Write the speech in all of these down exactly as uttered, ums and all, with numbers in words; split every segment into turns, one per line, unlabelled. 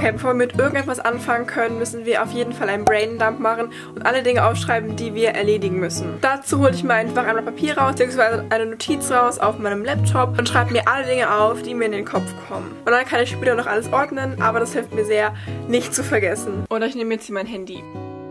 Okay, bevor wir mit irgendetwas anfangen können, müssen wir auf jeden Fall einen Braindump machen und alle Dinge aufschreiben, die wir erledigen müssen. Dazu hole ich mir einfach einmal Papier raus, beziehungsweise eine Notiz raus auf meinem Laptop und schreibe mir alle Dinge auf, die mir in den Kopf kommen. Und dann kann ich später noch alles ordnen, aber das hilft mir sehr, nicht zu vergessen. Oder ich nehme jetzt hier mein Handy.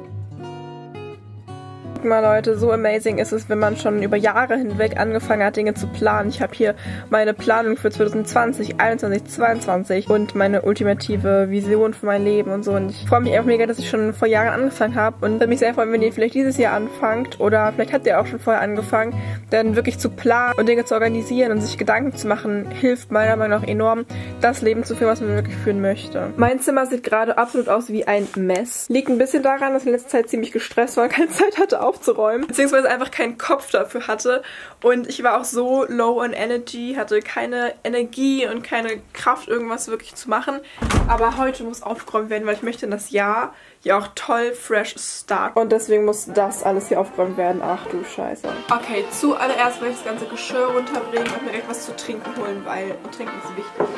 Guck mal Leute, so amazing ist es, wenn man schon über Jahre hinweg angefangen hat, Dinge zu planen. Ich habe hier meine Planung für zwanzig zwanzig, einundzwanzig, zweiundzwanzig und meine ultimative Vision für mein Leben und so. Und ich freue mich einfach mega, dass ich schon vor Jahren angefangen habe und würde mich sehr freuen, wenn ihr vielleicht dieses Jahr anfangt oder vielleicht habt ihr auch schon vorher angefangen, denn wirklich zu planen und Dinge zu organisieren und sich Gedanken zu machen, hilft meiner Meinung nach enorm, das Leben zu führen, was man wirklich führen möchte. Mein Zimmer sieht gerade absolut aus wie ein Mess. Liegt ein bisschen daran, dass ich in letzter Zeit ziemlich gestresst war, keine Zeit hatte aufzuräumen, beziehungsweise einfach keinen Kopf dafür hatte und ich war auch so low on energy, hatte keine Energie und keine Kraft, irgendwas wirklich zu machen, aber heute muss aufgeräumt werden, weil ich möchte in das Jahr ja auch toll fresh starten und deswegen muss das alles hier aufgeräumt werden. Ach du Scheiße. Okay, zuallererst will ich das ganze Geschirr runterbringen und mir etwas zu trinken holen, weil Trinken ist wichtig.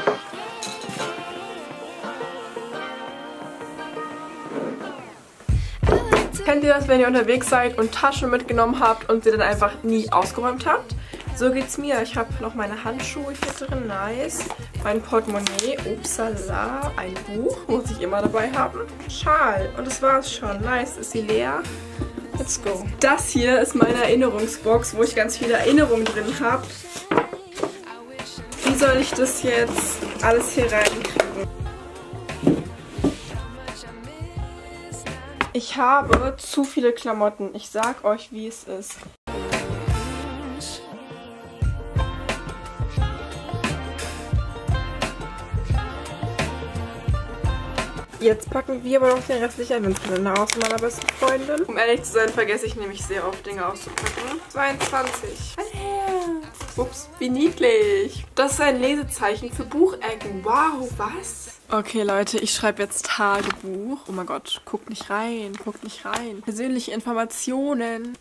Kennt ihr das, wenn ihr unterwegs seid und Taschen mitgenommen habt und sie dann einfach nie ausgeräumt habt? So geht's mir. Ich habe noch meine Handschuhe hier drin, nice. Mein Portemonnaie, upsala, ein Buch, muss ich immer dabei haben. Schal. Und das war's schon. Nice. Ist sie leer? Let's go. Das hier ist meine Erinnerungsbox, wo ich ganz viele Erinnerungen drin habe. Wie soll ich das jetzt alles hier reinkriegen? Ich habe zu viele Klamotten. Ich sag euch, wie es ist. Jetzt packen wir aber noch den restlichen Adventskalender aus von meiner besten Freundin. Um ehrlich zu sein, vergesse ich nämlich sehr oft Dinge auszupacken. zweiundzwanzig. Ups, wie niedlich. Das ist ein Lesezeichen für Buchecken. Wow, was? Okay, Leute, ich schreibe jetzt Tagebuch. Oh mein Gott, guckt nicht rein, guckt nicht rein. Persönliche Informationen.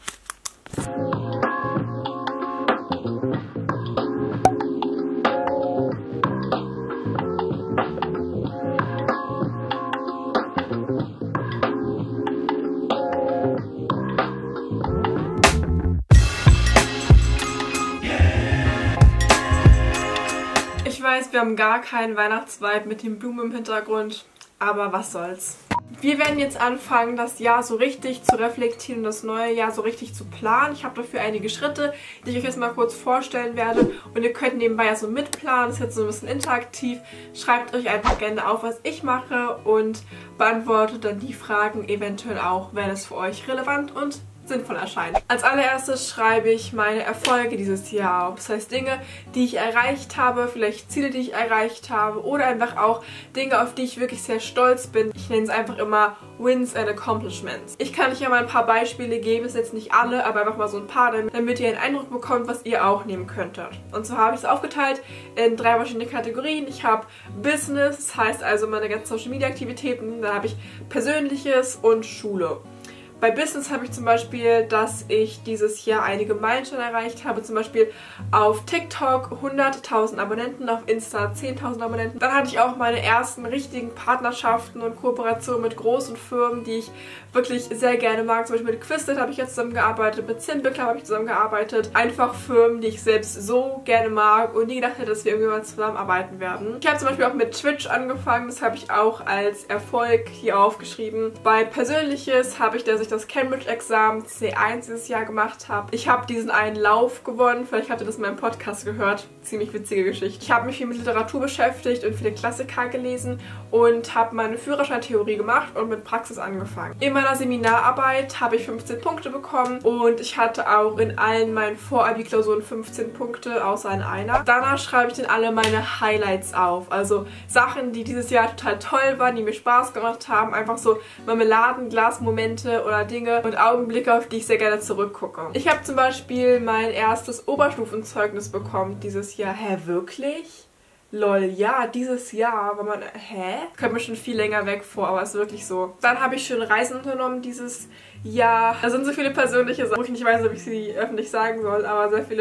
Ich weiß, wir haben gar keinen Weihnachtsvibe mit den Blumen im Hintergrund, aber was soll's. Wir werden jetzt anfangen, das Jahr so richtig zu reflektieren und das neue Jahr so richtig zu planen. Ich habe dafür einige Schritte, die ich euch jetzt mal kurz vorstellen werde. Und ihr könnt nebenbei ja so mitplanen, das ist jetzt so ein bisschen interaktiv. Schreibt euch einfach gerne auf, was ich mache und beantwortet dann die Fragen eventuell auch, wenn es für euch relevant und sinnvoll erscheint. Als allererstes schreibe ich meine Erfolge dieses Jahr auf. Das heißt Dinge, die ich erreicht habe, vielleicht Ziele, die ich erreicht habe oder einfach auch Dinge, auf die ich wirklich sehr stolz bin. Ich nenne es einfach immer Wins and Accomplishments. Ich kann euch ja mal ein paar Beispiele geben, ist jetzt nicht alle, aber einfach mal so ein paar, damit ihr einen Eindruck bekommt, was ihr auch nehmen könntet. Und so habe ich es aufgeteilt in drei verschiedene Kategorien. Ich habe Business, das heißt also meine ganzen Social Media Aktivitäten, dann habe ich Persönliches und Schule. Bei Business habe ich zum Beispiel, dass ich dieses Jahr einige Meilensteine erreicht habe. Zum Beispiel auf TikTok hunderttausend Abonnenten, auf Insta zehntausend Abonnenten. Dann hatte ich auch meine ersten richtigen Partnerschaften und Kooperationen mit großen Firmen, die ich wirklich sehr gerne mag. Zum Beispiel mit Quizlet habe ich jetzt zusammengearbeitet, mit Zimbicler habe ich zusammengearbeitet. Einfach Firmen, die ich selbst so gerne mag und nie gedacht hätte, dass wir irgendwie mal zusammenarbeiten werden. Ich habe zum Beispiel auch mit Twitch angefangen. Das habe ich auch als Erfolg hier aufgeschrieben. Bei Persönliches habe ich, dass ich das Cambridge-Examen C eins dieses Jahr gemacht habe. Ich habe diesen einen Lauf gewonnen. Vielleicht habt ihr das in meinem Podcast gehört. Ziemlich witzige Geschichte. Ich habe mich viel mit Literatur beschäftigt und viele Klassiker gelesen und habe meine Führerscheintheorie gemacht und mit Praxis angefangen. In meiner Seminararbeit habe ich fünfzehn Punkte bekommen und ich hatte auch in allen meinen Vor-Abi-Klausuren fünfzehn Punkte, außer in einer. Danach schreibe ich dann alle meine Highlights auf. Also Sachen, die dieses Jahr total toll waren, die mir Spaß gemacht haben. Einfach so Marmeladenglas-Momente oder Dinge und Augenblicke, auf die ich sehr gerne zurückgucke. Ich habe zum Beispiel mein erstes Oberstufenzeugnis bekommen dieses Jahr. Hä, wirklich? Lol, ja, dieses Jahr war man... Hä? Kommt mir schon viel länger weg vor, aber ist wirklich so. Dann habe ich schön Reisen unternommen dieses Jahr. Da sind so viele persönliche Sachen, wo ich nicht weiß, ob ich sie öffentlich sagen soll, aber sehr viele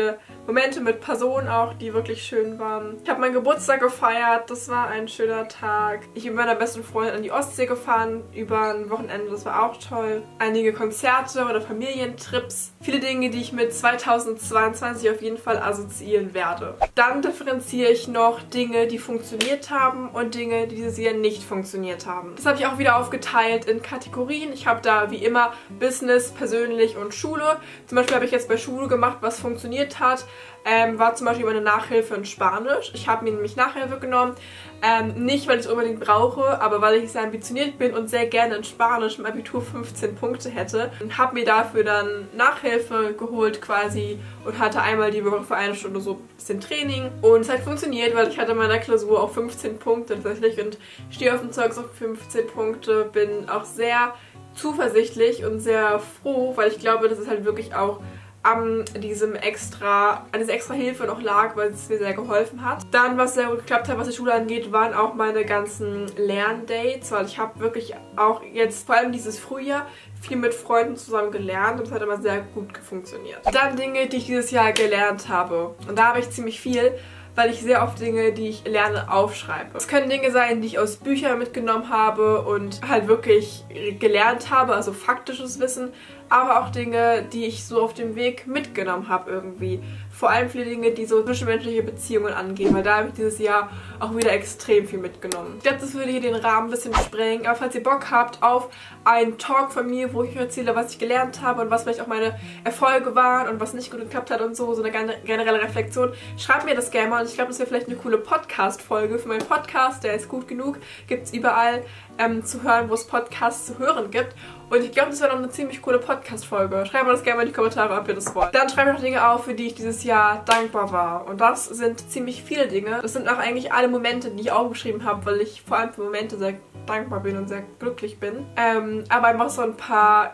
Momente mit Personen auch, die wirklich schön waren. Ich habe meinen Geburtstag gefeiert, das war ein schöner Tag. Ich bin mit meiner besten Freundin an die Ostsee gefahren über ein Wochenende, das war auch toll. Einige Konzerte oder Familientrips. Viele Dinge, die ich mit zweitausendzweiundzwanzig auf jeden Fall assoziieren werde. Dann differenziere ich noch Dinge, die funktioniert haben und Dinge, die dieses Jahr nicht funktioniert haben. Das habe ich auch wieder aufgeteilt in Kategorien. Ich habe da wie immer Business, persönlich und Schule. Zum Beispiel habe ich jetzt bei Schule gemacht, was funktioniert hat. Ähm, war zum Beispiel meine Nachhilfe in Spanisch. Ich habe mir nämlich Nachhilfe genommen. Ähm, nicht, weil ich es unbedingt brauche, aber weil ich sehr ambitioniert bin und sehr gerne in Spanisch im Abitur fünfzehn Punkte hätte. Und habe mir dafür dann Nachhilfe geholt quasi und hatte einmal die Woche für eine Stunde so ein bisschen Training. Und es hat funktioniert, weil ich hatte in meiner Klausur auch fünfzehn Punkte tatsächlich und stehe auf dem Zeug so fünfzehn Punkte. Bin auch sehr zuversichtlich und sehr froh, weil ich glaube, dass es halt wirklich auch an diesem extra, an dieser extra Hilfe noch lag, weil es mir sehr geholfen hat. Dann, was sehr gut geklappt hat, was die Schule angeht, waren auch meine ganzen Lerndates, weil ich habe wirklich auch jetzt, vor allem dieses Frühjahr, viel mit Freunden zusammen gelernt und es hat immer sehr gut funktioniert. Dann Dinge, die ich dieses Jahr gelernt habe. Und da habe ich ziemlich viel, weil ich sehr oft Dinge, die ich lerne, aufschreibe. Es können Dinge sein, die ich aus Büchern mitgenommen habe und halt wirklich gelernt habe, also faktisches Wissen, aber auch Dinge, die ich so auf dem Weg mitgenommen habe irgendwie. Vor allem viele Dinge, die so zwischenmenschliche Beziehungen angehen, weil da habe ich dieses Jahr auch wieder extrem viel mitgenommen. Ich glaube, das würde hier den Rahmen ein bisschen sprengen, aber falls ihr Bock habt auf einen Talk von mir, wo ich euch erzähle, was ich gelernt habe und was vielleicht auch meine Erfolge waren und was nicht gut geklappt hat und so, so eine generelle Reflexion, schreibt mir das gerne mal und ich glaube, das wäre vielleicht eine coole Podcast-Folge für meinen Podcast, der ist gut genug, gibt es überall ähm, zu hören, wo es Podcasts zu hören gibt. Und ich glaube, das wäre noch eine ziemlich coole Podcast-Folge. Schreibt mir das gerne mal in die Kommentare, ob ihr das wollt. Dann schreibt mir noch Dinge auf, für die ich dieses Jahr dankbar war. Und das sind ziemlich viele Dinge. Das sind auch eigentlich alle Momente, die ich aufgeschrieben habe, weil ich vor allem für Momente sehr dankbar bin und sehr glücklich bin. Ähm, aber einfach so ein paar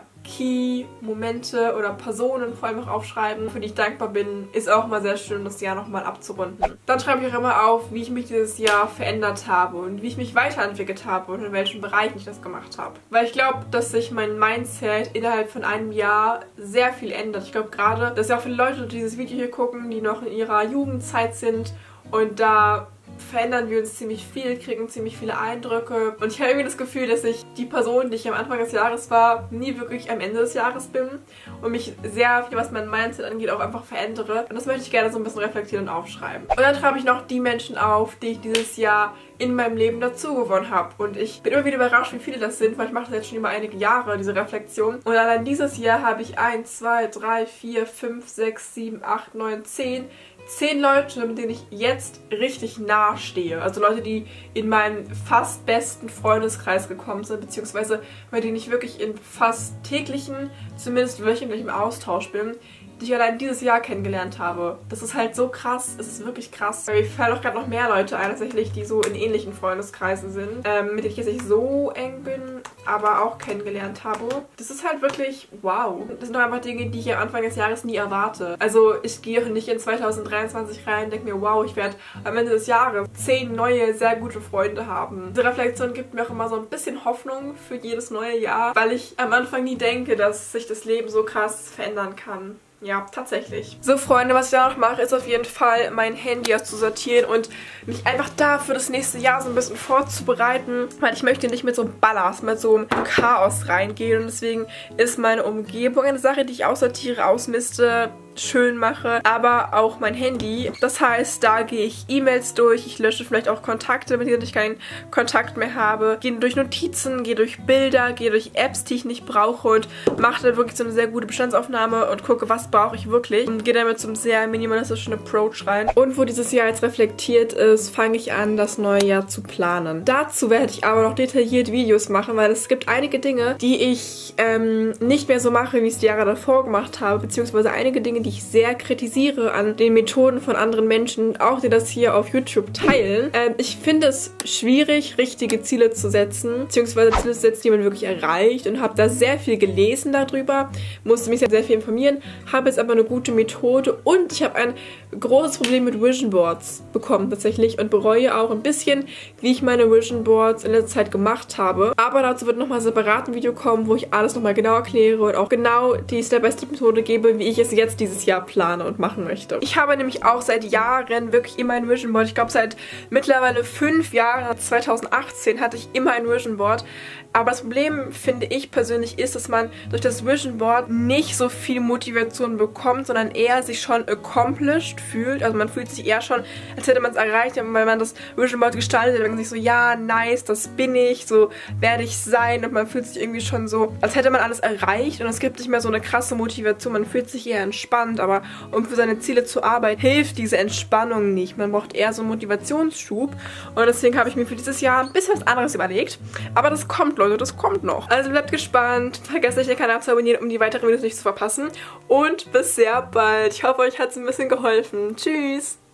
Key-Momente oder Personen vor allem noch aufschreiben, für die ich dankbar bin, ist auch immer sehr schön, das Jahr nochmal abzurunden. Dann schreibe ich auch immer auf, wie ich mich dieses Jahr verändert habe und wie ich mich weiterentwickelt habe und in welchen Bereichen ich das gemacht habe. Weil ich glaube, dass sich mein Mindset innerhalb von einem Jahr sehr viel ändert. Ich glaube gerade, dass ja auch viele Leute dieses Video hier gucken, die noch in ihrer Jugendzeit sind und da verändern wir uns ziemlich viel, kriegen ziemlich viele Eindrücke und ich habe irgendwie das Gefühl, dass ich die Person, die ich am Anfang des Jahres war, nie wirklich am Ende des Jahres bin und mich sehr viel, was mein Mindset angeht, auch einfach verändere und das möchte ich gerne so ein bisschen reflektieren und aufschreiben. Und dann schreibe ich noch die Menschen auf, die ich dieses Jahr in meinem Leben dazu gewonnen habe und ich bin immer wieder überrascht, wie viele das sind, weil ich mache das jetzt schon über einige Jahre, diese Reflexion und allein dieses Jahr habe ich eins, zwei, drei, vier, fünf, sechs, sieben, acht, neun, zehn Zehn Leute, mit denen ich jetzt richtig nahe stehe. Also Leute, die in meinen fast besten Freundeskreis gekommen sind, beziehungsweise mit denen ich wirklich in fast täglichen, zumindest wöchentlichem Austausch bin, die ich allein dieses Jahr kennengelernt habe. Das ist halt so krass, es ist wirklich krass. Mir fallen auch gerade noch mehr Leute ein, tatsächlich, die so in ähnlichen Freundeskreisen sind, ähm, mit denen ich jetzt nicht so eng bin, aber auch kennengelernt habe. Das ist halt wirklich wow. Das sind doch einfach Dinge, die ich am Anfang des Jahres nie erwarte. Also ich gehe auch nicht in zweitausenddreiundzwanzig rein und denke mir, wow, ich werde am Ende des Jahres zehn neue, sehr gute Freunde haben. Diese Reflexion gibt mir auch immer so ein bisschen Hoffnung für jedes neue Jahr, weil ich am Anfang nie denke, dass sich das Leben so krass verändern kann. Ja, tatsächlich. So, Freunde, was ich da noch mache, ist auf jeden Fall mein Handy auszusortieren und mich einfach da für das nächste Jahr so ein bisschen vorzubereiten, weil ich möchte nicht mit so einem Ballast, mit so einem Chaos reingehen und deswegen ist meine Umgebung eine Sache, die ich aussortiere, ausmiste, schön mache, aber auch mein Handy. Das heißt, da gehe ich E-Mails durch, ich lösche vielleicht auch Kontakte, mit denen ich keinen Kontakt mehr habe, gehe durch Notizen, gehe durch Bilder, gehe durch Apps, die ich nicht brauche und mache dann wirklich so eine sehr gute Bestandsaufnahme und gucke, was brauche ich wirklich und gehe damit zum sehr minimalistischen Approach rein. Und wo dieses Jahr jetzt reflektiert ist, fange ich an, das neue Jahr zu planen. Dazu werde ich aber noch detailliert Videos machen, weil es gibt einige Dinge, die ich ähm, nicht mehr so mache, wie ich es die Jahre davor gemacht habe, beziehungsweise einige Dinge, die ich sehr kritisiere an den Methoden von anderen Menschen, auch die das hier auf YouTube teilen. Ähm, ich finde es schwierig, richtige Ziele zu setzen, beziehungsweise Ziele zu setzen, die man wirklich erreicht und habe da sehr viel gelesen darüber, musste mich sehr viel informieren, habe jetzt aber eine gute Methode und ich habe ein großes Problem mit Vision Boards bekommen tatsächlich und bereue auch ein bisschen, wie ich meine Vision Boards in letzter Zeit gemacht habe. Aber dazu wird nochmal separat ein Video kommen, wo ich alles nochmal genau erkläre und auch genau die Step-by-Step-Methode gebe, wie ich es jetzt dieses Jahr plane und machen möchte. Ich habe nämlich auch seit Jahren wirklich immer ein Vision Board. Ich glaube, seit mittlerweile fünf Jahren, zweitausendachtzehn, hatte ich immer ein Vision Board. Aber das Problem, finde ich persönlich, ist, dass man durch das Vision Board nicht so viel Motivation bekommt, sondern eher sich schon accomplished fühlt. Also man fühlt sich eher schon, als hätte man es erreicht, weil man das Vision Board gestaltet hat. Man denkt sich so, ja, nice, das bin ich, so werde ich sein. Und man fühlt sich irgendwie schon so, als hätte man alles erreicht. Und es gibt nicht mehr so eine krasse Motivation. Man fühlt sich eher entspannt. Aber um für seine Ziele zu arbeiten, hilft diese Entspannung nicht. Man braucht eher so einen Motivationsschub. Und deswegen habe ich mir für dieses Jahr ein bisschen was anderes überlegt. Aber das kommt, Leute, das kommt noch. Also bleibt gespannt. Vergesst nicht, den Kanal zu abonnieren, um die weiteren Videos nicht zu verpassen. Und bis sehr bald. Ich hoffe, euch hat es ein bisschen geholfen. Tschüss!